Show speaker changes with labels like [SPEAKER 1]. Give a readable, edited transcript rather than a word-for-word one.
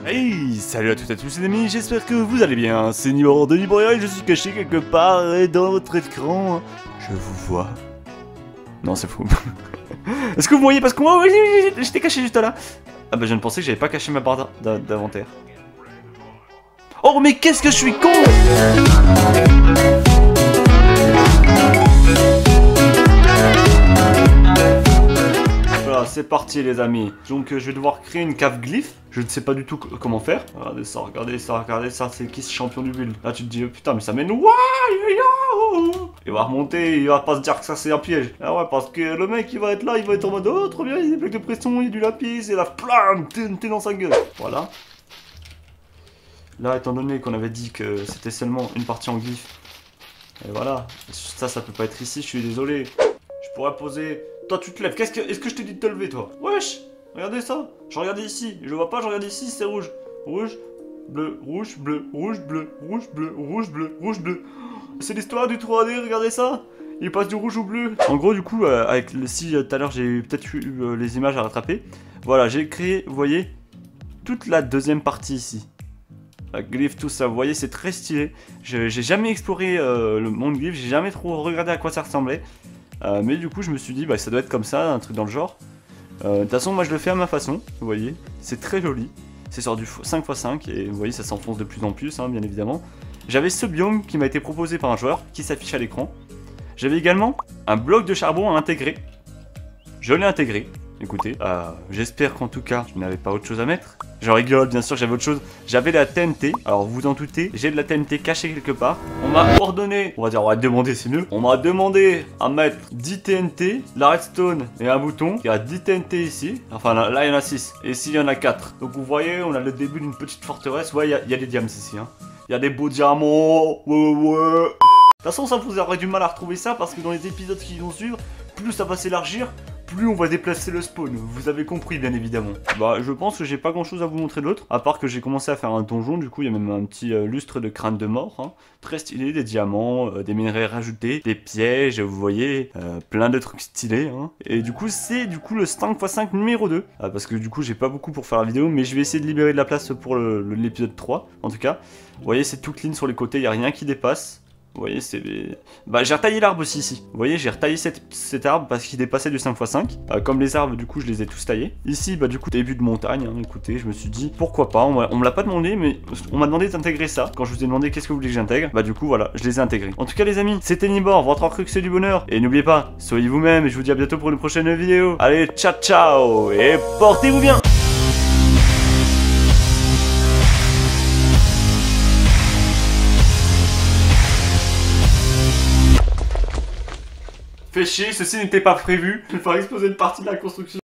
[SPEAKER 1] Hey, salut à toutes et à tous les amis, j'espère que vous allez bien, c'est Nibor de Niboria et je suis caché quelque part dans votre écran. Je vous vois. Non, c'est faux. Est-ce que vous voyez? Parce que moi, oui, j'étais caché juste là. Ah bah je ne pensais que j'avais pas caché ma barre d'inventaire. Oh mais qu'est-ce que je suis con! Voilà, c'est parti les amis. Donc je vais devoir créer une cave glyphe. Je ne sais pas du tout comment faire. Regardez ça, regardez ça, regardez ça. C'est qui ce champion du build? Là tu te dis, oh, putain, mais ça mène où? Il va remonter, il va pas se dire que ça c'est un piège. Ah ouais, parce que le mec il va être là, il va être en mode, oh trop bien, il y a des blocs de pression, il y a du lapis, et là, plein TNT dans sa gueule. Voilà. Là, étant donné qu'on avait dit que c'était seulement une partie en glyphe, et voilà, ça peut pas être ici, je suis désolé. Je pourrais poser... Toi, tu te lèves, est-ce que je t'ai dit de te lever, toi? Wesh, regardez ça, je regardais ici, je vois pas, je regarde ici, c'est rouge. Rouge, bleu, rouge, bleu, rouge, bleu, rouge, bleu, rouge, bleu, rouge, bleu. C'est l'histoire du 3D, regardez ça. Il passe du rouge au bleu. En gros, du coup, avec le si tout à l'heure j'ai peut-être eu les images à rattraper. Voilà, j'ai créé, vous voyez, toute la deuxième partie ici. La glyphe, tout ça, vous voyez, c'est très stylé. J'ai jamais exploré le monde glyphe, j'ai jamais trop regardé à quoi ça ressemblait. Mais du coup, je me suis dit, bah, ça doit être comme ça, un truc dans le genre. De toute façon, moi je le fais à ma façon, vous voyez. C'est très joli. C'est sur du 5x5 et vous voyez, ça s'enfonce de plus en plus, hein, bien évidemment. J'avais ce biome qui m'a été proposé par un joueur qui s'affiche à l'écran. J'avais également un bloc de charbon à intégrer. Je l'ai intégré. Écoutez, j'espère qu'en tout cas, je n'avais pas autre chose à mettre. J'en rigole, bien sûr, j'avais autre chose. J'avais de la TNT. Alors, vous en doutez, j'ai de la TNT cachée quelque part. On m'a ordonné, on va demander, c'est mieux. On m'a demandé à mettre 10 TNT, la redstone et un bouton. Il y a 10 TNT ici. Enfin, là, il y en a 6. Et ici, il y en a 4. Donc, vous voyez, on a le début d'une petite forteresse. Ouais, il y a des diamants ici, hein. Il y a des beaux diamants. Ouais. De toute façon, ça vous aurait du mal à retrouver ça parce que dans les épisodes qui vont suivre, plus ça va s'élargir, plus on va déplacer le spawn. Vous avez compris, bien évidemment. Bah, je pense que j'ai pas grand chose à vous montrer d'autre. À part que j'ai commencé à faire un donjon. Du coup, il y a même un petit lustre de crâne de mort. Hein. Très stylé, des diamants, des minerais rajoutés, des pièges, vous voyez, plein de trucs stylés. Hein. Et du coup, c'est le 5x5 numéro 2. Parce que du coup, j'ai pas beaucoup pour faire la vidéo. Mais je vais essayer de libérer de la place pour l'épisode 3. En tout cas, vous voyez, c'est tout clean sur les côtés. Il n'y a rien qui dépasse. Vous voyez, c'est... Bah, j'ai retaillé l'arbre aussi, ici. Vous voyez, j'ai retaillé cet arbre parce qu'il dépassait du 5x5. Comme les arbres, du coup, je les ai tous taillés. Ici, bah, du coup, début de montagne, hein, écoutez, je me suis dit, pourquoi pas, on me l'a pas demandé, mais on m'a demandé d'intégrer ça. Quand je vous ai demandé qu'est-ce que vous voulez que j'intègre, bah, du coup, voilà, je les ai intégrés. En tout cas, les amis, c'était Nibor, votre cru que c'est du bonheur. Et n'oubliez pas, soyez vous-même, et je vous dis à bientôt pour une prochaine vidéo. Allez, ciao, ciao, et portez-vous bien! Fait chier, ceci n'était pas prévu. Il fallait exploser une partie de la construction.